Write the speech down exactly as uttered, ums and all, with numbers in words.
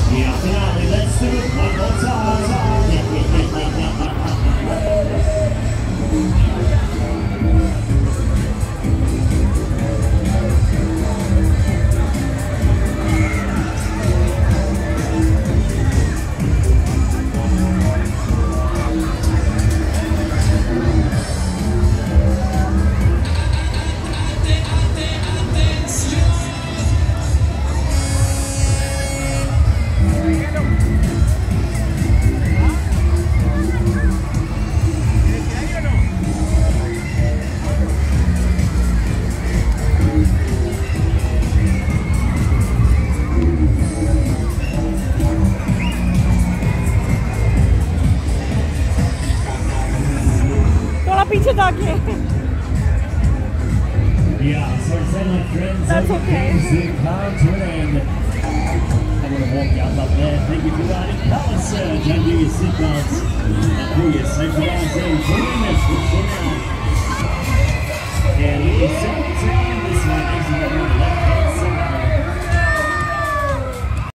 Yeah, finale, let's do it one more time. पीछे जाके Yeah, so said my friends, that's okay. Music come to an end. I'm going to walk out up there. Thank you for riding Power Surge. Undo your seatbelts and pull your safety guys in. Join us for